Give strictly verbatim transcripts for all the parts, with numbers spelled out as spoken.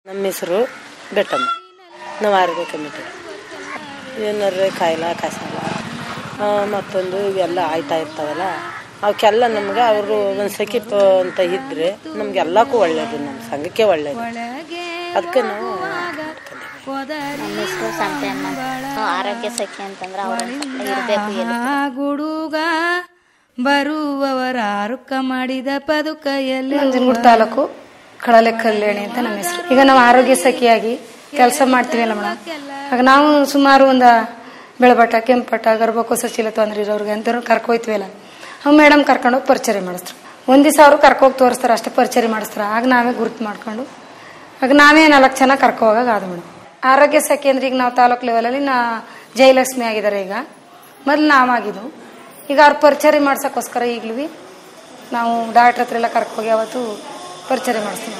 ನಮ್ಮ ಹೆಸರು ಬೆಟ್ಟಮ್ಮ. ನಾವು ಆರೋಗ್ಯ ಕಮಿಟಿ ಏನಾರ ಕಾಯಿಲೆ ಕಸಾಲ ಮತ್ತೊಂದು ಇವೆಲ್ಲ ಆಯ್ತಾ ಇರ್ತಾವಲ್ಲ ಅವಕ್ಕೆಲ್ಲ ನಮ್ಗೆ ಅವರು ಒಂದು ಸಖಿಪ್ ಅಂತ ಇದ್ರೆ ನಮ್ಗೆಲ್ಲಕ್ಕೂ ಒಳ್ಳೇದು, ನಮ್ಮ ಸಂಘಕ್ಕೆ ಒಳ್ಳೇದು. ಅದಕ್ಕೆ ನಾವು ನಮ್ಮ ಹೆಸರು ಸಂತೆಯಮ್ಮ. ಆರೋಗ್ಯ ಸಖಿ ಅಂತಂದ್ರೆ ಅವರು ಇರಬೇಕು. ಗುಡುಗ ಬರುವವರ ಆರುಕ್ಕ ಮಾಡಿದ ಪದುಕೈಯಲ್ಲಿ ನಂಜನಗೂಡು ತಾಲೂಕು ಕಳಲೆ ಕಲ್ಯಾಣಿ ಅಂತ ನಮ್ಮ ಹೆಸರು. ಈಗ ನಾವು ಆರೋಗ್ಯ ಸಖಿಯಾಗಿ ಕೆಲಸ ಮಾಡ್ತೀವಲ್ಲ ಮೇಡಮ್, ಆಗ ನಾವು ಸುಮಾರು ಒಂದು ಬೆಳಬಟ, ಕೆಂಪಟ, ಗರ್ಭಕೋಶ ಚೀಲ ತೊಂದ್ರೆ ಇರೋರಿಗೆ ಅಂತವ್ರು ಕರ್ಕೊಯ್ತೀವಲ್ಲ, ಅವ್ ಮೇಡಮ್ ಕರ್ಕೊಂಡೋಗಿ ಪರಿಚಯ ಮಾಡಿಸ್ತಾರೆ. ಒಂದ್ ದಿವಸ ಅವರು ಕರ್ಕೋಗಿ ತೋರಿಸ್ತಾರೆ, ಅಷ್ಟೇ ಪರಿಚಯ ಮಾಡಿಸ್ತಾರೆ. ಆಗ ನಾವೇ ಗುರುತು ಮಾಡ್ಕೊಂಡು ಆಗ ನಾವೇ ನಾಲ್ಕು ಜನ ಕರ್ಕೊ ಹೋಗಾಗ ಅದು ಮೇಡಮ್ ಆರೋಗ್ಯ ಸಖಿ ಅಂದ್ರೆ. ಈಗ ನಾವು ತಾಲೂಕು ಲೆವೆಲಲ್ಲಿ ನಾ ಜಯಲಕ್ಷ್ಮಿ ಆಗಿದ್ದಾರೆ. ಈಗ ಮೊದ್ಲು ನಾವಾಗಿದ್ದು, ಈಗ ಅವ್ರ ಪರಿಚಯ ಮಾಡ್ಸೋಕ್ಕೋಸ್ಕರ ಈಗ್ಲೂ ನಾವು ಡಾಕ್ಟ್ರ್ ಹತ್ರ ಎಲ್ಲ ಕರ್ಕೋಗಿ ಅವತ್ತು ಪರಿಚಯ ಮಾಡಿಸ್ತೀವಿ.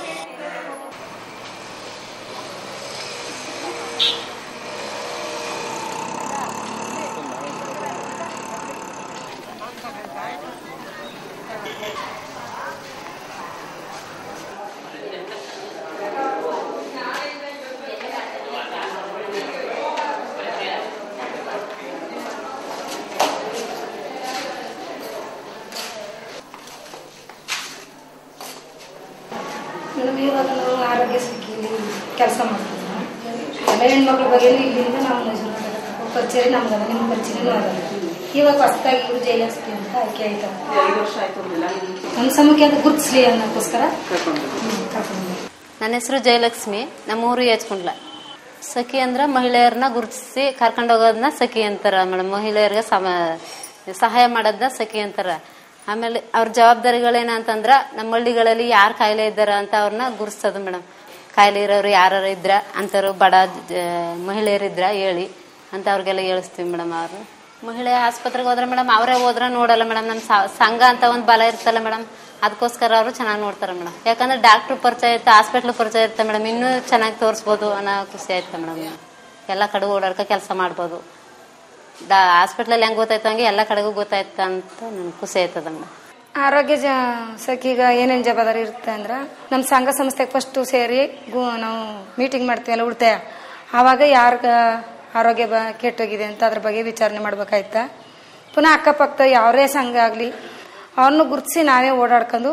ಮೇಡಮ್ ಇವಾಗ ನಾವು ಆರೋಗ್ಯ ಸಖಿಯಲ್ಲಿ ಕೆಲಸ ಮಾಡ್ತೀವಿ. ಎಲ್ಲ ಹೆಣ್ಮಕ್ಳ ಬಗ್ಗೆ ಇಲ್ಲಿಂದ ನಾವು ಪರಿಚಯ ನಮ್ಗದ, ನಿಮ್ಮ ಪರಿಚಯನೂ ಆಗಲ್ಲ. ಇವಾಗ ಹೊಸದಾಗಿ ಇವರು ಜಯಲಕ್ಷ್ಮಿ ಅಂತ ಆಯ್ಕೆ ಆಯ್ತಾರೆ. ನಮ್ಮ ಸಮಕ್ಕೆ ಅಂತ ಗುರುತಿಸ್ಲಿ ಅನ್ನೋಕ್ಕೋಸ್ಕರ ಕರ್ಕೊಂಡು. ನನ್ನ ಹೆಸರು ಜಯಲಕ್ಷ್ಮಿ, ನಮ್ಮೂರು ಹೆಚ್ಕೊಂಡ್ಲ. ಸಖಿ ಅಂದ್ರೆ ಮಹಿಳೆಯರನ್ನ ಗುರುತಿಸಿ ಕರ್ಕೊಂಡು ಹೋಗೋದನ್ನ ಸಖಿ ಅಂತಾರ ಮೇಡಮ್. ಮಹಿಳೆಯರಿಗೆ ಸಮ ಸಹಾಯ ಮಾಡೋದನ್ನ ಸಖಿ ಅಂತಾರ. ಆಮೇಲೆ ಅವ್ರ ಜವಾಬ್ದಾರಿಗಳೇನಂತಂದ್ರ ನಮ್ಮ ಹಳ್ಳಿಗಳಲ್ಲಿ ಯಾರು ಕಾಯಿಲೆ ಇದ್ದಾರ ಅಂತ ಅವ್ರನ್ನ ಗುರುತಿಸೋದು ಮೇಡಮ್. ಕಾಯಿಲೆ ಇರೋರು ಯಾರು ಇದ್ರ ಅಂತವ್ರು ಬಡ ಮಹಿಳೆಯರಿದ್ರ ಹೇಳಿ ಅಂತ ಅವ್ರಿಗೆಲ್ಲ ಹೇಳಿಸ್ತೀವಿ ಮೇಡಮ್. ಅವರು ಮಹಿಳೆ ಆಸ್ಪತ್ರೆಗೆ ಹೋದ್ರೆ ಮೇಡಮ್ ಅವರೇ ಹೋದ್ರೆ ನೋಡಲ್ಲ ಮೇಡಮ್. ನಮ್ಮ ಸಂಘ ಅಂತ ಒಂದು ಬಲ ಇರ್ತಲ್ಲ ಮೇಡಮ್, ಅದಕ್ಕೋಸ್ಕರ ಅವರು ಚೆನ್ನಾಗಿ ನೋಡ್ತಾರೆ ಮೇಡಮ್. ಯಾಕಂದ್ರೆ ಡಾಕ್ಟ್ರ್ ಪರಿಚಯ ಇರ್ತಾ, ಹಾಸ್ಪಿಟ್ಲ್ ಪರಿಚಯ ಇರ್ತಾ ಮೇಡಮ್, ಇನ್ನೂ ಚೆನ್ನಾಗಿ ತೋರಿಸ್ಬೋದು ಅನ್ನೋ ಖುಷಿ ಆಯ್ತಾ ಮೇಡಮ್. ಎಲ್ಲ ಕಡೆ ಓಡಾಡ್ಕ ಕೆಲಸ ಮಾಡ್ಬೋದು. ಡಾ ಹಾಸ್ಪಿಟ್ಲಲ್ಲಿ ಹೆಂಗೆ ಗೊತ್ತಾಯ್ತು ಹಂಗೆ ಎಲ್ಲ ಕಡೆಗೂ ಗೊತ್ತಾಯ್ತ ಅಂತ ನನ್ಗೆ ಖುಷಿ ಆಯ್ತದ ಮೇಡಮ್. ಆರೋಗ್ಯ ಜ ಸಖಿಗ ಏನೇನು ಜವಾಬ್ದಾರಿ ಇರುತ್ತೆ ಅಂದ್ರೆ, ನಮ್ಮ ಸಂಘ ಸಂಸ್ಥೆಗೆ ಫಸ್ಟು ಸೇರಿ ಗು ನಾವು ಮೀಟಿಂಗ್ ಮಾಡ್ತೀವಲ್ಲ ಉಳಿತಾಯ, ಆವಾಗ ಯಾರ್ಗ ಆರೋಗ್ಯ ಬ ಕೆಟ್ಟೋಗಿದೆ ಅಂತ ಅದ್ರ ಬಗ್ಗೆ ವಿಚಾರಣೆ ಮಾಡ್ಬೇಕಾಯ್ತಾ. ಪುನಃ ಅಕ್ಕಪಕ್ಕ ಯಾವರೇ ಸಂಘ ಆಗಲಿ ಅವ್ರನ್ನ ಗುರುತಿಸಿ ನಾವೇ ಓಡಾಡ್ಕೊಂಡು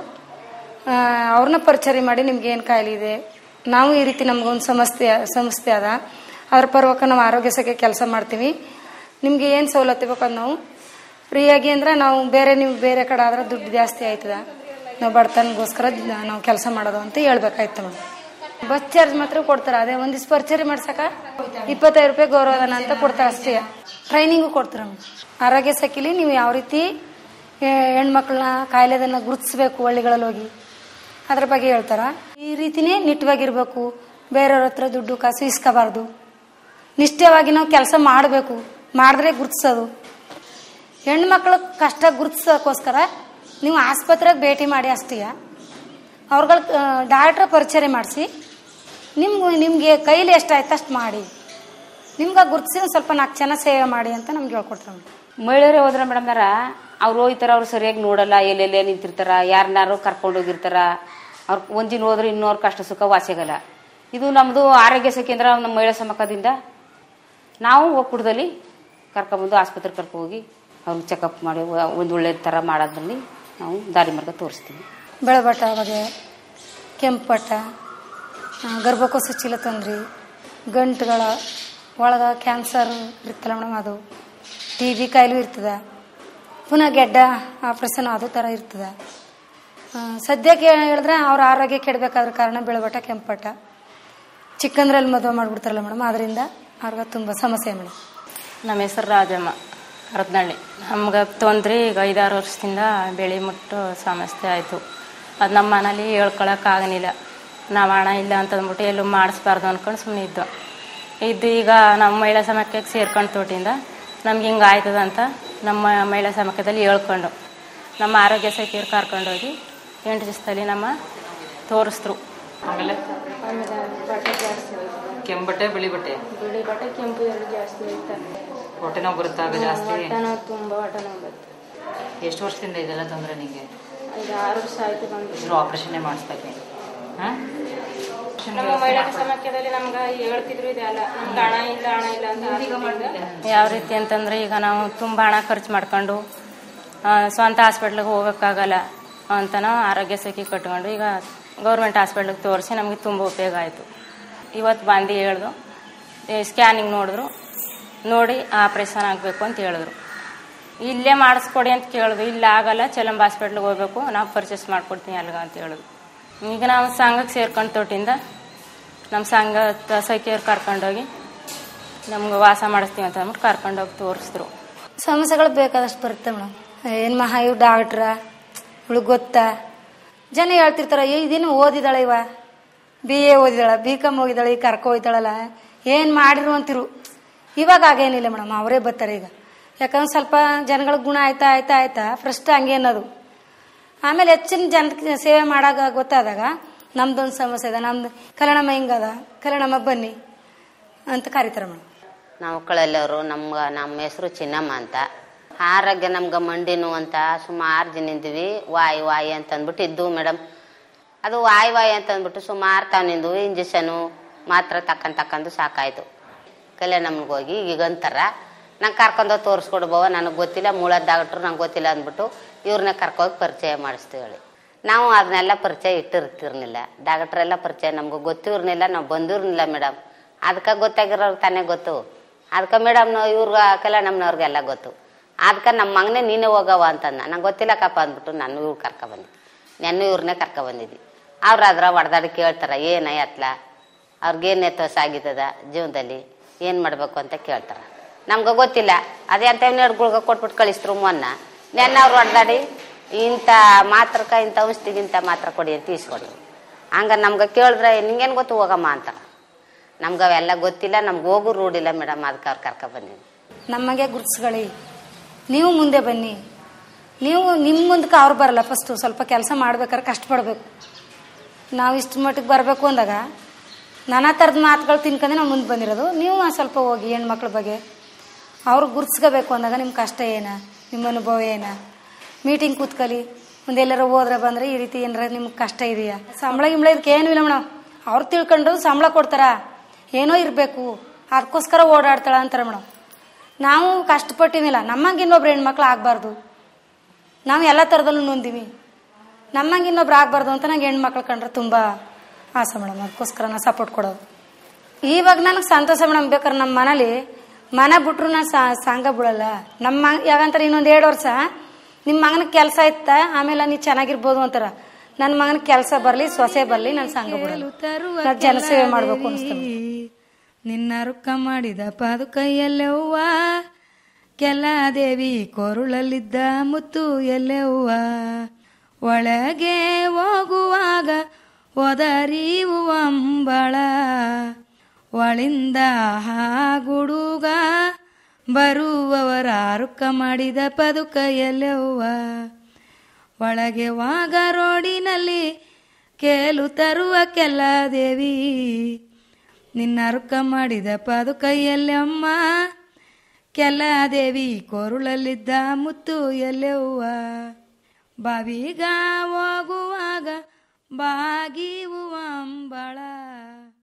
ಅವ್ರನ್ನ ಪರಿಚಯ ಮಾಡಿ ನಿಮ್ಗೆ ಏನು ಕಾಯಿಲೆ ಇದೆ, ನಾವು ಈ ರೀತಿ ನಮ್ಗೊಂದು ಸಂಸ್ಥೆ ಸಂಸ್ಥೆ ಅದ, ಅದ್ರ ಪರವಾಗಿ ನಾವು ಆರೋಗ್ಯ ಸಖಿ ಕೆಲಸ ಮಾಡ್ತೀವಿ, ನಿಮ್ಗೆ ಏನು ಸವಲತ್ತು ಬೇಕಂದು ನಾವು ಫ್ರೀಯಾಗಿ ಅಂದ್ರೆ ನಾವು ಬೇರೆ ನೀವು ಬೇರೆ ಕಡೆ ಆದ್ರೆ ದುಡ್ಡು ಜಾಸ್ತಿ ಆಯ್ತದ, ನಾವು ಬಡತನಗೋಸ್ಕರ ನಾವು ಕೆಲಸ ಮಾಡೋದು ಅಂತ ಹೇಳ್ಬೇಕಾಯ್ತು ಮೇಡಮ್. ಬಸ್ ಚಾರ್ಜ್ ಮಾತ್ರ ಕೊಡ್ತಾರೆ. ಅದೇ ಒಂದ್ ದಿವ್ಸ ಪರಿಚಯ ಮಾಡ್ಸಕ ಇಪ್ಪತ್ತೈದು ರೂಪಾಯಿ ಗೌರವಧನ ಅಂತ ಕೊಡ್ತಾರೆ ಅಷ್ಟೇ. ಟ್ರೈನಿಂಗು ಕೊಡ್ತಾರೆ ಮೇಡಮ್. ಆರೋಗ್ಯ ಸಖಿಲಿ ನೀವು ಯಾವ ರೀತಿ ಹೆಣ್ಮಕ್ಳನ್ನ ಕಾಯಿಲೆದನ್ನ ಗುರುತಿಸ್ಬೇಕು ಹಳ್ಳಿಗಳಲ್ಲಿ ಹೋಗಿ ಅದ್ರ ಬಗ್ಗೆ ಹೇಳ್ತಾರ. ಈ ರೀತಿನೇ ನಿಟ್ಟವಾಗಿರ್ಬೇಕು, ಬೇರೆಯವ್ರ ಹತ್ರ ದುಡ್ಡು ಕಾಸು ಇಸ್ಕೋಬಾರ್ದು, ನಿಷ್ಠವಾಗಿ ನಾವು ಕೆಲಸ ಮಾಡಬೇಕು, ಮಾಡಿದ್ರೆ ಗುರುತಿಸೋದು. ಹೆಣ್ಮಕ್ಳು ಕಷ್ಟ ಗುರುತಿಸೋಕ್ಕೋಸ್ಕರ ನೀವು ಆಸ್ಪತ್ರೆಗೆ ಭೇಟಿ ಮಾಡಿ ಅಷ್ಟೇ, ಅವ್ರಗಳ ಡಾಕ್ಟ್ರ ಪರಿಚಯ ಮಾಡಿಸಿ ನಿಮ್ಗೆ ನಿಮಗೆ ಕೈಲಿ ಎಷ್ಟಾಯ್ತು ಅಷ್ಟು ಮಾಡಿ, ನಿಮ್ಗೆ ಗುರುತಿಸಿ ಒಂದು ಸ್ವಲ್ಪ ನಾಲ್ಕು ಜನ ಸೇವೆ ಮಾಡಿ ಅಂತ ನಮ್ಗೆ ಹೇಳ್ಕೊಡ್ತಾರೆ. ಮಹಿಳೆಯರೇ ಹೋದ್ರೆ ಮೇಡಮ್ನಾರ ಅವ್ರು ಹೋಗ್ತಾರ, ಅವ್ರು ಸರಿಯಾಗಿ ನೋಡಲ್ಲ, ಎಲ್ಲೆಲ್ಲೇ ನಿಂತಿರ್ತಾರ, ಯಾರನ್ನಾರು ಕರ್ಕೊಂಡು ಹೋಗಿರ್ತಾರ. ಅವ್ರ ಒಂದಿನ ಹೋದ್ರೆ ಇನ್ನೂರು ಕಷ್ಟ ಸುಖ ವಾಸಿಗಲ್ಲ. ಇದು ನಮ್ಮದು ಆರೋಗ್ಯ ಸಖಿ ಅಂದ್ರೆ ನಮ್ಮ ಮಹಿಳಾ ಸಮಕದಿಂದ ನಾವು ಒಕ್ಕೂಟದಲ್ಲಿ ಕರ್ಕೊಂಬಂದು ಆಸ್ಪತ್ರೆಗೆ ಕರ್ಕೊ ಹೋಗಿ ಅವ್ರಿಗೆ ಚೆಕಪ್ ಮಾಡಿ ಒಂದು ಒಳ್ಳೆ ಥರ ಮಾಡೋದ್ರಲ್ಲಿ ನಾವು ದಾರಿ ಮಾರ್ಗ ತೋರಿಸ್ತೀವಿ. ಬೆಳಬಟ ಬಗ್ಗೆ, ಕೆಂಪಟ, ಗರ್ಭಕೋಶ ಚೀಲ ತೊಂದ್ರೆ, ಗಂಟುಗಳ ಒಳಗೆ ಕ್ಯಾನ್ಸರ್ ಇರ್ತಲ್ಲ ಮೇಡಮ್, ಅದು ಟಿ ಬಿ ಕಾಯಿಲೆ ಇರ್ತದೆ. ಪುನಃ ಗೆಡ್ಡ ಆಪ್ರೇಷನ್ ಅದು ಥರ ಇರ್ತದೆ. ಸದ್ಯಕ್ಕೆ ಹೇಳಿದ್ರೆ ಅವ್ರ ಆರೋಗ್ಯ ಕೆಡಬೇಕಾದ್ರ ಕಾರಣ ಬೆಳಬಟ, ಕೆಂಪಟ, ಚಿಕ್ಕಂದ್ರಲ್ಲಿ ಮದುವೆ ಮಾಡಿಬಿಡ್ತಾರಲ್ಲ ಮೇಡಮ್, ಅದರಿಂದ ಅವ್ರಿಗೆ ತುಂಬ ಸಮಸ್ಯೆ ಮೇಡಮ್. ನಮ್ಮ ಹೆಸರು ರಾಜಮ್ಮ, ಹರತ್ನಳ್ಳಿ. ನಮ್ಗೆ ತೊಂದರೆ ಈಗ ಐದಾರು ವರ್ಷದಿಂದ ಬೆಳೆ ಮುಟ್ಟು ಸಮಸ್ಯೆ ಆಯಿತು. ಅದು ನಮ್ಮ ಮನೇಲಿ ಹೇಳ್ಕೊಳಕ್ಕಾಗಲಿಲ್ಲ. ನಾವು ಹಣ ಇಲ್ಲ ಅಂತಂದ್ಬಿಟ್ಟು ಎಲ್ಲೂ ಮಾಡಿಸ್ಬಾರ್ದು ಅಂದ್ಕೊಂಡು ಸುಮ್ಮನೆ ಇದ್ದು ಇದ್ದು ಈಗ ನಮ್ಮ ಮಹಿಳಾ ಸಮಾಖ್ಯಕ್ಕೆ ಸೇರ್ಕೊಂಡು ತೋಟಿಂದ ನಮ್ಗೆ ಹಿಂಗೆ ಆಯ್ತದಂತ ನಮ್ಮ ಮಹಿಳಾ ಸಮಾಖ್ಯದಲ್ಲಿ ಹೇಳ್ಕೊಂಡು ನಮ್ಮ ಆರೋಗ್ಯ ಸಖಿಯರು ಕರ್ಕೊಂಡೋಗಿ ಎಂಟು ದಿವಸದಲ್ಲಿ ನಮ್ಮ ತೋರಿಸಿದ್ರು. ಆಮೇಲೆ ಕೆಂಬಟ್ಟೆ ಬಿಳಿ ಬಟ್ಟೆ ಬಿಳಿ ಬಟ್ಟೆ ಕೆಂಪು ಎರಡು ಜಾಸ್ತಿ ಇರ್ತಾರೆ. ಹೊಟ್ಟೆ ನೋವು ಬರುತ್ತಾಗ ಜಾಸ್ತಿ? ಹೊಟ್ಟೆ ನೋವು ತುಂಬ ಹೊಟ್ಟೆ ನೋವು ಬರುತ್ತೆ. ಎಷ್ಟು ವರ್ಷದಿಂದ ಇದೆಲ್ಲ ತೊಂದರೆ ನಿಮಗೆ? ಐದು ಆರು ವರ್ಷ ಆಯ್ತು ಬಂದು. ಆಪರೇಷನ್ನೇ ಮಾಡಿಸ್ಬೇಕು. ಹಾಂ ಫಂಕ್ಷನ್ ನಮ್ಮ ಮಹಿಳಾ ಸಮಾಖ್ಯದಲ್ಲಿ ನಮ್ಗೆ ಹೇಳ್ತಿದ್ರು ಇದೆಲ್ಲ ನಮ್ಗೆ ಹಣ ಇಲ್ಲ ಹಣ ಇಲ್ಲ ಅಂತ. ಯಾವ ರೀತಿ ಅಂತಂದ್ರೆ ಈಗ ನಾವು ತುಂಬಾ ಹಣ ಖರ್ಚು ಮಾಡ್ಕೊಂಡು ಸ್ವಂತ ಹಾಸ್ಪಿಟ್ಲಿಗೆ ಹೋಗೋಕ್ಕಾಗಲ್ಲ ಅಂತ ನಾವು ಆರೋಗ್ಯ ಸಖಿ ಕಟ್ಕೊಂಡು ಈಗ ಗೌರ್ಮೆಂಟ್ ಹಾಸ್ಪಿಟ್ಲಿಗೆ ತೋರಿಸಿ ನಮಗೆ ತುಂಬ ಉಪಯೋಗ ಆಯಿತು. ಇವತ್ತು ಬಂದು ಹೇಳಿದ್ರು, ಸ್ಕ್ಯಾನಿಂಗ್ ನೋಡಿದ್ರು, ನೋಡಿ ಆಪ್ರೇಷನ್ ಆಗಬೇಕು ಅಂತ ಹೇಳಿದ್ರು. ಇಲ್ಲೇ ಮಾಡಿಸ್ಕೊಡಿ ಅಂತ ಕೇಳಿದ್ರು. ಇಲ್ಲ ಆಗಲ್ಲ, ಚಲಂಬ ಹಾಸ್ಪಿಟ್ಲಿಗೆ ಹೋಗ್ಬೇಕು, ನಾವು ಪರ್ಚೇಸ್ ಮಾಡ್ಕೊಡ್ತೀನಿ ಅಲ್ಗ ಅಂತ ಹೇಳಿದ್ರು. ಈಗ ನಾವು ಸಂಘಕ್ಕೆ ಸೇರ್ಕೊಂಡು ತೊಟ್ಟಿಂದ ನಮ್ಮ ಸಂಘ ಸಖಿಯವ್ರು ಕರ್ಕೊಂಡೋಗಿ ನಮ್ಗೆ ವಾಸ ಮಾಡಿಸ್ತೀವಿ ಅಂತ ಅಂದ್ಬಿಟ್ಟು ಕರ್ಕೊಂಡೋಗಿ ತೋರಿಸಿದ್ರು. ಸಮಸ್ಯೆಗಳು ಬೇಕಾದಷ್ಟು ಬರುತ್ತೆ ಮೇಡಮ್. ಏನು ಮಹಾ ಇವ್ ಡಾಕ್ಟ್ರ ಇವಳಿಗೆ ಗೊತ್ತಾ, ಜನ ಹೇಳ್ತಿರ್ತಾರ ಇದೇನು ಓದಿದಾಳೆ, ಇವ ಬಿ ಎ ಓದಿದಾಳ, ಬಿ ಕಾಮ್ ಹೋಗಿದ್ದಾಳೆ, ಈಗ ಕರ್ಕೊ ಹೋಯ್ತಾಳಲ್ಲ, ಏನು ಮಾಡಿರು ಅಂತಿರು. ಇವಾಗ ಆಗೇನಿಲ್ಲ ಮೇಡಮ್, ಅವರೇ ಬರ್ತಾರೆ ಈಗ. ಯಾಕಂದ್ರೆ ಸ್ವಲ್ಪ ಜನಗಳ ಗುಣ ಆಯ್ತಾ ಆಯ್ತಾ ಆಯ್ತಾ ಫಸ್ಟ್ ಹಂಗೆ ಅನ್ನೋದು. ಆಮೇಲೆ ಹೆಚ್ಚಿನ ಜನ ಸೇವೆ ಮಾಡಾಗ ಗೊತ್ತಾದಾಗ ನಮ್ದೊಂದು ಸಮಸ್ಯೆ ಇದೆ, ನಮ್ದು ಕಲ್ಯಾಣಮ್ಮ ಹಿಂಗದ, ಕಲ್ಯಾಣಮ್ಮ ಬನ್ನಿ ಅಂತ ಕರೀತಾರೆ ಮೇಡಮ್. ನಾವು ಕಳಲ್ಲವರು, ನಮ್ಗೆ ನಮ್ಮ ಹೆಸರು ಚಿನ್ನಮ್ಮ ಅಂತ. ಆರೋಗ್ಯ ನಮ್ಗೆ ಮಂಡಿ ನೋವು ಅಂತ ಸುಮಾರು ಜನ ಇದ್ವಿ. ವಾಯಿ ವಾಯಿ ಅಂತ ಅಂದ್ಬಿಟ್ಟು ಇದ್ದು ಮೇಡಮ್. ಅದು ವಾಯಿ ವಾಯಿ ಅಂತ ಅಂದ್ಬಿಟ್ಟು ಸುಮಾರು ತಾವು ನಿಂದು ಇಂಜೆಕ್ಷನು ಮಾತ್ರ ತಕ್ಕಂಡು ತಕ್ಕಂಡು ಸಾಕಾಯ್ತು. ಕಲ್ಯಾಣಮ್ಮಗೆ ಹೋಗಿ ಈಗ ಅಂತಾರ ನಂಗೆ ಕರ್ಕೊಂಡೋಗಿ ತೋರಿಸ್ಕೊಡ್ಬೋವ, ನನಗೆ ಗೊತ್ತಿಲ್ಲ, ಮೂಳದ ಡಾಕ್ಟ್ರು ನಂಗೆ ಗೊತ್ತಿಲ್ಲ ಅಂದ್ಬಿಟ್ಟು ಇವ್ರನ್ನ ಕರ್ಕೋಗಿ ಪರಿಚಯ ಮಾಡಿಸ್ತೀವಿ ಹೇಳಿ. ನಾವು ಅದನ್ನೆಲ್ಲ ಪರಿಚಯ ಇಟ್ಟಿರ್ತಿರ್ನಿಲ್ಲ. ಡಾಕ್ಟ್ರೆಲ್ಲ ಪರಿಚಯ ನಮ್ಗೆ ಗೊತ್ತಿರ್ನಿಲ್ಲ, ನಾವು ಬಂದಿರ್ನಿಲ್ಲ ಮೇಡಮ್. ಅದಕ್ಕೆ ಗೊತ್ತಾಗಿರೋರು ತಾನೇ ಗೊತ್ತು. ಅದಕ್ಕೆ ಮೇಡಮ್ನ ಇವ್ರಿಗೆ ಕಲ್ಯಾಣಮ್ಮನವ್ರಿಗೆಲ್ಲ ಗೊತ್ತು. ಅದಕ್ಕೆ ನಮ್ಮ ಮಗನೇ ನೀನೇ ಹೋಗವ ಅಂತಂದ. ನಂಗೆ ಗೊತ್ತಿಲ್ಲಕ್ಕಪ್ಪ ಅಂದ್ಬಿಟ್ಟು ನಾನು ಇವ್ರು ಕರ್ಕೊಬಂದಿದ್ದೆ. ನೆನ್ನೂ ಇವ್ರನ್ನೇ ಕರ್ಕೊಬಂದಿದ್ದಿ. ಅವ್ರು ಅದ್ರ ಹೊಡೆದಾಡಿ ಕೇಳ್ತಾರೆ, ಏನ ಎತ್ಲ ಅವ್ರಿಗೇನು ಎತ್ತೋಸ ಆಗಿದ್ದದ ಜೀವನದಲ್ಲಿ, ಏನು ಮಾಡಬೇಕು ಅಂತ ಕೇಳ್ತಾರೆ. ನಮ್ಗೆ ಗೊತ್ತಿಲ್ಲ. ಅದೇ ಅಂತ ನೆಡ್ಗಳ್ಗೆ ಕೊಟ್ಬಿಟ್ಟು ಕಳಿಸ್ರು ಮೊನ್ನ. ನೆನ್ನ ಅವ್ರು ಹೊಡೆದಾಡಿ ಇಂಥ ಮಾತ್ರಕ್ಕೆ ಇಂಥ ಔಷಧಿಗೆ ಇಂಥ ಮಾತ್ರ ಕೊಡಿ ಅಂತ ಈಸ್ಕೊಡಿ. ಹಂಗ ನಮ್ಗೆ ಕೇಳಿದ್ರೆ ನಿಂಗೇನು ಗೊತ್ತು ಹೋಗಮ್ಮ ಅಂತಾರೆ. ನಮ್ಗೆ ಅವೆಲ್ಲ ಗೊತ್ತಿಲ್ಲ, ನಮ್ಗೆ ಹೋಗು ರೂಢಿಲ್ಲ ಮೇಡಮ್. ಅದಕ್ಕೆ ಅವ್ರು ಕರ್ಕೊಬಂದಿದ್ವಿ. ನಮಗೆ ಗುರ್ಸ್ಕೊಳ್ಳಿ, ನೀವು ಮುಂದೆ ಬನ್ನಿ. ನೀವು ನಿಮ್ಮ ಮುಂದಕ್ಕೆ ಅವ್ರು ಬರಲ್ಲ. ಫಸ್ಟು ಸ್ವಲ್ಪ ಕೆಲಸ ಮಾಡ್ಬೇಕಾದ್ರೆ ಕಷ್ಟಪಡಬೇಕು. ನಾವು ಇಷ್ಟು ಮಟ್ಟಿಗೆ ಬರಬೇಕು ಅಂದಾಗ ನಾನಾ ಥರದ ಮಾತುಗಳು ತಿನ್ಕೊಂಡೆ ನಾವು ಮುಂದೆ ಬಂದಿರೋದು. ನೀವು ಸ್ವಲ್ಪ ಹೋಗಿ ಹೆಣ್ಮಕ್ಳ ಬಗ್ಗೆ ಅವ್ರು ಗುರ್ಸ್ಕೋಬೇಕು ಅಂದಾಗ ನಿಮ್ಮ ಕಷ್ಟ ಏನ, ನಿಮ್ಮ ಅನುಭವ ಏನ, ಮೀಟಿಂಗ್ ಕೂತ್ಕಲಿ. ಒಂದೆಲ್ಲರ ಹೋದ್ರೆ ಬಂದರೆ ಈ ರೀತಿ ಏನಾರ ನಿಮ್ಗೆ ಕಷ್ಟ ಇದೆಯಾ, ಸಂಬಳ ಗಿಂಬಳ ಇದಕ್ಕೆ ಏನೂ ಇಲ್ಲ ಮೇಡಮ್. ಅವ್ರು ತಿಳ್ಕೊಂಡು ಸಂಬಳ ಕೊಡ್ತಾರ, ಏನೋ ಇರಬೇಕು ಅದಕ್ಕೋಸ್ಕರ ಓಡಾಡ್ತಾಳ ಅಂತಾರೆ ಮೇಡಮ್. ನಾವು ಕಷ್ಟಪಟ್ಟಿನಿಲ್ಲ, ನಮ್ಮಂಗೆ ಇನ್ನೊಬ್ರು ಹೆಣ್ಮಕ್ಳು ಆಗಬಾರ್ದು. ನಾವು ಎಲ್ಲ ಥರದಲ್ಲೂ ನೊಂದಿವಿ, ನಮ್ಮಂಗೆ ಇನ್ನೊಬ್ರು ಆಗಬಾರ್ದು ಅಂತ ನಂಗೆ ಹೆಣ್ಮಕ್ಳು ಕಂಡ್ರೆ ತುಂಬ ಆಸೆ ಮೇಡಮ್. ಅದಕ್ಕೋಸ್ಕರ ನಾನು ಸಪೋರ್ಟ್ ಕೊಡೋದು. ಇವಾಗ ನನಗೆ ಸಂತೋಷ ಮೇಡಮ್. ಬೇಕಾದ್ರೆ ನಮ್ಮ ಮನೇಲಿ ಮನೆ ಬಿಟ್ರು ನಾನು ಸಂಘ ಬಿಡಲ್ಲ. ನಮ್ಮ ಯಾಕಂತಾರೆ ಇನ್ನೊಂದು ಎರಡು ವರ್ಷ ನಿಮ್ಮ ಮಗನಿಗೆ ಕೆಲಸ ಇತ್ತ, ಆಮೇಲೆ ನೀವು ಚೆನ್ನಾಗಿರ್ಬೋದು ಅಂತಾರ. ನನ್ನ ಮಗನಿಗೆ ಕೆಲಸ ಬರಲಿ, ಸೊಸೆ ಬರಲಿ, ನಾನು ಸಂಘ ಬಿಡಲ್ಲ. ನಾನು ಜನಸೇವೆ ಮಾಡಬೇಕು ಅನಿಸ್ತದೆ. ನಿನ್ನ ರುಕ್ಕ ಮಾಡಿದ ಪಾದುಕೈಯಲ್ಲೆವ್ವ, ಕೆಲ ದೇವಿ ಕೊರುಳಲ್ಲಿದ್ದ ಮುತ್ತು ಎಲ್ಲೆವ್ವ, ಒಳಗೆ ಹೋಗುವಾಗ ಒದರಿವು ಅಂಬಳ, ಒಳಿಂದ ಹಾಗುಡುಗ ಬರುವವರ ರುಕ್ಕ ಮಾಡಿದ ಪದುಕೈಯಲ್ಲೆವ್ವ, ಒಳಗೆ ವಾಗ ರೋಡಿನಲ್ಲಿ ಕೇಲು ತರುವ ಕೆಲ ದೇವಿ, ನಿನ್ನ ರುಕ್ಕ ಮಾಡಿದ ಪಾದುಕೈಯಲ್ಲಮ್ಮ, ಕೆಲ ದೇವಿ ಕೊರುಳಲ್ಲಿದ್ದ ಮುತ್ತು ಎಲ್ಲೆವ್ವ, ಬಾವಿಗ ಹೋಗುವಾಗ ಬಾಗಿವು ಅಂಬಳ.